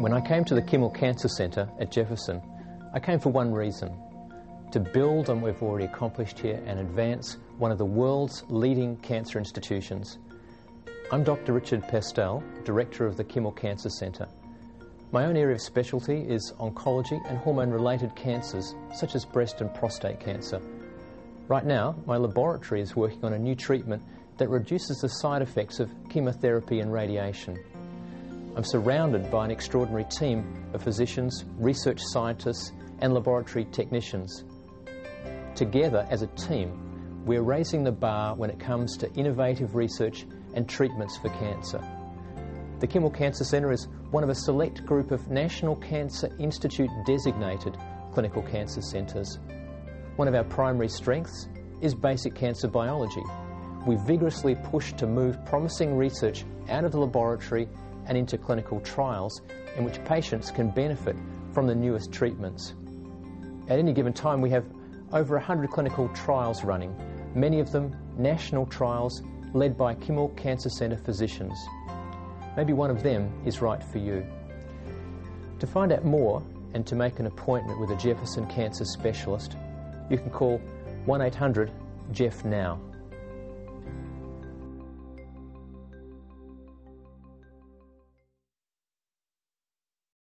When I came to the Kimmel Cancer Center at Jefferson, I came for one reason: to build on what we've already accomplished here and advance one of the world's leading cancer institutions. I'm Dr. Richard Pestell, Director of the Kimmel Cancer Center. My own area of specialty is oncology and hormone-related cancers, such as breast and prostate cancer. Right now, my laboratory is working on a new treatment that reduces the side effects of chemotherapy and radiation. I'm surrounded by an extraordinary team of physicians, research scientists, and laboratory technicians. Together, as a team, we're raising the bar when it comes to innovative research and treatments for cancer. The Kimmel Cancer Center is one of a select group of National Cancer Institute designated clinical cancer centers. One of our primary strengths is basic cancer biology. We vigorously push to move promising research out of the laboratory and into clinical trials in which patients can benefit from the newest treatments. At any given time, we have over 100 clinical trials running, many of them national trials led by Kimmel Cancer Center physicians. Maybe one of them is right for you. To find out more and to make an appointment with a Jefferson cancer specialist, you can call 1-800-JEFF-NOW.